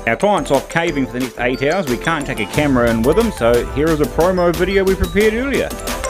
Our client's off caving for the next 8 hours. We can't take a camera in with him, so here is a promo video we prepared earlier.